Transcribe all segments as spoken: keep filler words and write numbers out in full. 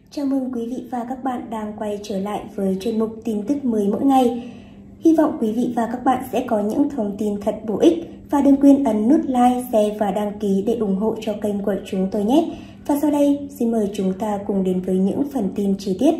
Chào mừng quý vị và các bạn đang quay trở lại với chuyên mục tin tức mới mỗi ngày. Hy vọng quý vị và các bạn sẽ có những thông tin thật bổ ích và đừng quên ấn nút like, share và đăng ký để ủng hộ cho kênh của chúng tôi nhé. Và sau đây, xin mời chúng ta cùng đến với những phần tin chi tiết.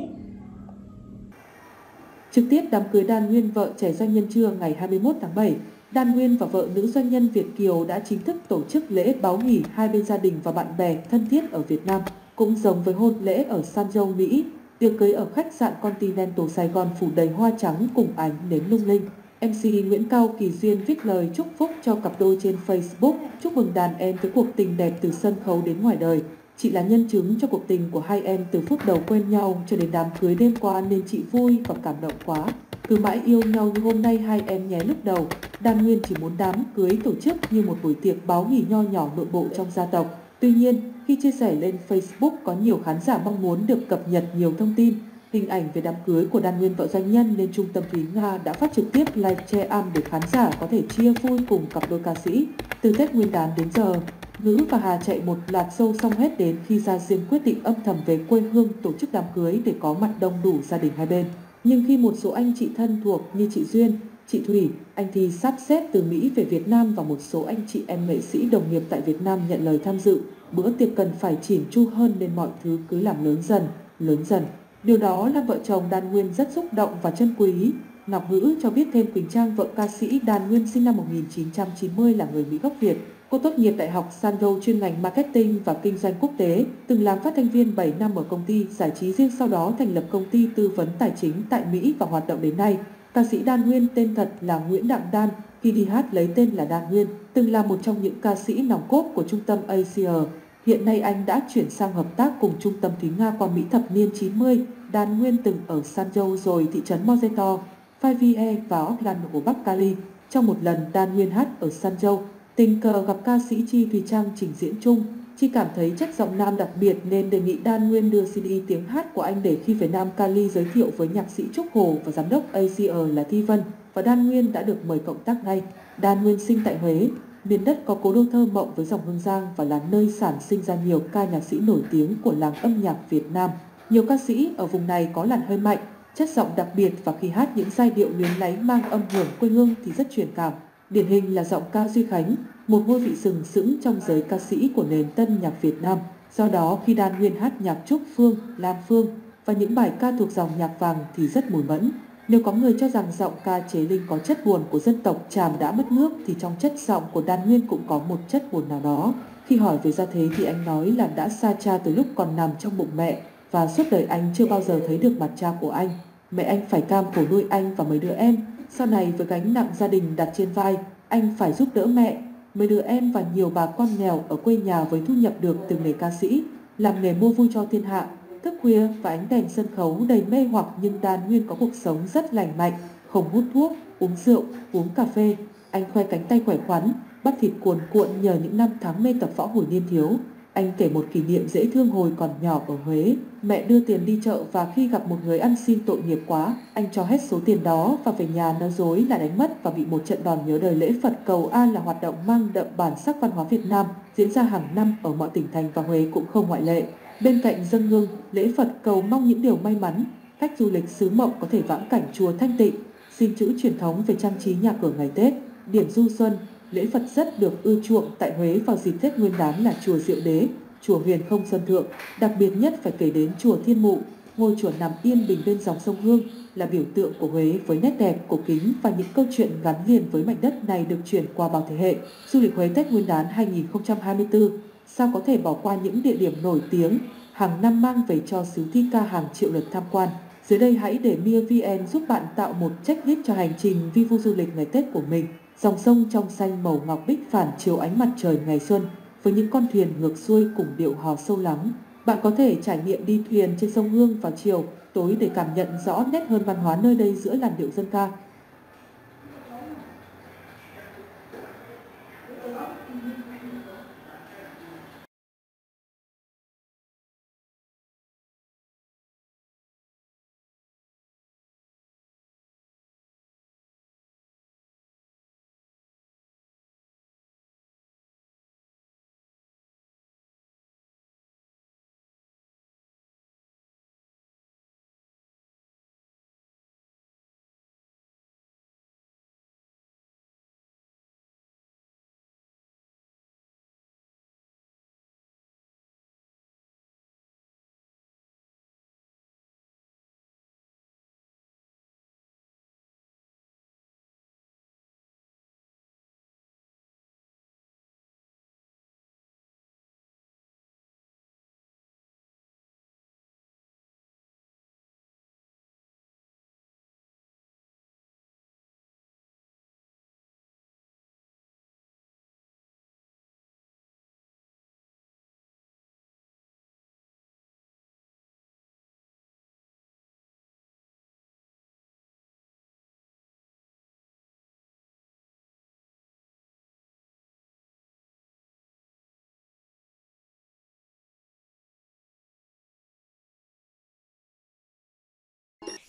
Trực tiếp đám cưới Đan Nguyên vợ trẻ doanh nhân trưa ngày hai mươi mốt tháng bảy, Đan Nguyên và vợ nữ doanh nhân Việt kiều đã chính thức tổ chức lễ báo hỷ hai bên gia đình và bạn bè thân thiết ở Việt Nam. Cũng giống với hôn lễ ở San Jose, Mỹ, tiệc cưới ở khách sạn Continental Sài Gòn phủ đầy hoa trắng cùng ánh nến lung linh. em xê Nguyễn Cao Kỳ Duyên viết lời chúc phúc cho cặp đôi trên Facebook, chúc mừng đàn em với cuộc tình đẹp từ sân khấu đến ngoài đời. Chị là nhân chứng cho cuộc tình của hai em từ phút đầu quen nhau cho đến đám cưới đêm qua nên chị vui và cảm động quá. Cứ mãi yêu nhau như hôm nay hai em nhé. Lúc đầu, Đan Nguyên chỉ muốn đám cưới tổ chức như một buổi tiệc báo hỷ nho nhỏ nội bộ trong gia tộc. Tuy nhiên, khi chia sẻ lên Facebook, có nhiều khán giả mong muốn được cập nhật nhiều thông tin, hình ảnh về đám cưới của Đan Nguyên vợ doanh nhân nên Trung tâm Thúy Nga đã phát trực tiếp live che am để khán giả có thể chia vui cùng cặp đôi ca sĩ. Từ Tết Nguyên đán đến giờ, Ngữ và Hà chạy một loạt show xong hết đến khi Gia Diêm quyết định âm thầm về quê hương tổ chức đám cưới để có mặt đông đủ gia đình hai bên. Nhưng khi một số anh chị thân thuộc như chị Duyên, chị Thủy, anh Thi sắp xếp từ Mỹ về Việt Nam và một số anh chị em nghệ sĩ đồng nghiệp tại Việt Nam nhận lời tham dự, bữa tiệc cần phải chỉn chu hơn nên mọi thứ cứ làm lớn dần, lớn dần. Điều đó làm vợ chồng Đan Nguyên rất xúc động và trân quý. Ngọc Ngữ cho biết thêm Quỳnh Trang, vợ ca sĩ Đan Nguyên sinh năm một nghìn chín trăm chín mươi, là người Mỹ gốc Việt. Cô tốt nghiệp Đại học San Jose chuyên ngành Marketing và Kinh doanh quốc tế, từng làm phát thanh viên bảy năm ở công ty giải trí riêng, sau đó thành lập công ty tư vấn tài chính tại Mỹ và hoạt động đến nay. Ca sĩ Đan Nguyên tên thật là Nguyễn Đặng Đan, khi đi hát lấy tên là Đan Nguyên, từng là một trong những ca sĩ nòng cốt của trung tâm a xê e. Hiện nay anh đã chuyển sang hợp tác cùng trung tâm Thúy Nga qua Mỹ thập niên chín mươi. Đan Nguyên từng ở San Jose rồi thị trấn Mozeto, Fairview và Oakland của Bắc Cali. Trong một lần Đan Nguyên hát ở San Jose, tình cờ gặp ca sĩ Chi Thùy Trang trình diễn chung. Chi cảm thấy chất giọng nam đặc biệt nên đề nghị Đan Nguyên đưa xê đê tiếng hát của anh để khi về Nam Cali giới thiệu với nhạc sĩ Trúc Hồ và giám đốc a xê e là Thi Vân, và Đan Nguyên đã được mời cộng tác ngay. Đan Nguyên sinh tại Huế, miền đất có cố đô thơ mộng với dòng Hương Giang và là nơi sản sinh ra nhiều ca nhạc sĩ nổi tiếng của làng âm nhạc Việt Nam. Nhiều ca sĩ ở vùng này có làn hơi mạnh, chất giọng đặc biệt và khi hát những giai điệu luyến láy mang âm hưởng quê hương thì rất truyền cảm. Điển hình là giọng ca Duy Khánh, một ngôi vị sừng sững trong giới ca sĩ của nền tân nhạc Việt Nam. Do đó khi Đan Nguyên hát nhạc Trúc Phương, Lam Phương và những bài ca thuộc dòng nhạc vàng thì rất mùi mẫn. Nếu có người cho rằng giọng ca Chế Linh có chất buồn của dân tộc Tràm đã mất nước thì trong chất giọng của Đan Nguyên cũng có một chất buồn nào đó. Khi hỏi về gia thế thì anh nói là đã xa cha từ lúc còn nằm trong bụng mẹ và suốt đời anh chưa bao giờ thấy được mặt cha của anh. Mẹ anh phải cam khổ nuôi anh và mấy đứa em. Sau này với gánh nặng gia đình đặt trên vai, anh phải giúp đỡ mẹ, mấy đứa em và nhiều bà con nghèo ở quê nhà với thu nhập được từ nghề ca sĩ, làm nghề mua vui cho thiên hạ. Thức khuya và ánh đèn sân khấu đầy mê hoặc nhưng Đan Nguyên có cuộc sống rất lành mạnh, không hút thuốc, uống rượu, uống cà phê. Anh khoe cánh tay khỏe khoắn, bắp thịt cuồn cuộn nhờ những năm tháng mê tập võ hồi niên thiếu. Anh kể một kỷ niệm dễ thương hồi còn nhỏ ở Huế. Mẹ đưa tiền đi chợ và khi gặp một người ăn xin tội nghiệp quá, anh cho hết số tiền đó và về nhà nói dối là đánh mất và bị một trận đòn nhớ đời. Lễ Phật cầu an là hoạt động mang đậm bản sắc văn hóa Việt Nam, diễn ra hàng năm ở mọi tỉnh thành và Huế cũng không ngoại lệ. Bên cạnh dâng hương, lễ Phật cầu mong những điều may mắn, khách du lịch xứ Mộng có thể vãng cảnh chùa thanh tịnh, xin chữ truyền thống về trang trí nhà cửa ngày Tết. Điểm du xuân, lễ Phật rất được ưa chuộng tại Huế vào dịp Tết Nguyên đán là chùa Diệu Đế, chùa Huyền Không Sơn Thượng. Đặc biệt nhất phải kể đến chùa Thiên Mụ, ngôi chùa nằm yên bình bên dòng sông Hương, là biểu tượng của Huế với nét đẹp, cổ kính và những câu chuyện gắn liền với mảnh đất này được truyền qua bao thế hệ. Du lịch Huế Tết Nguyên đán hai nghìn không trăm hai mươi tư, sao có thể bỏ qua những địa điểm nổi tiếng hàng năm mang về cho xứ thi ca hàng triệu lượt tham quan. Dưới đây hãy để Mia vê en giúp bạn tạo một checklist cho hành trình vi vu du lịch ngày Tết của mình. Dòng sông trong xanh màu ngọc bích phản chiếu ánh mặt trời ngày xuân với những con thuyền ngược xuôi cùng điệu hò sâu lắng. Bạn có thể trải nghiệm đi thuyền trên sông Hương vào chiều, tối để cảm nhận rõ nét hơn văn hóa nơi đây giữa làn điệu dân ca.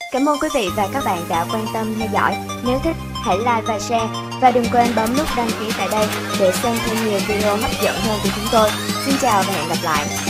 Cảm ơn quý vị và các bạn đã quan tâm theo dõi. Nếu thích, hãy like và share. Và đừng quên bấm nút đăng ký tại đây để xem thêm nhiều video hấp dẫn hơn của chúng tôi. Xin chào và hẹn gặp lại.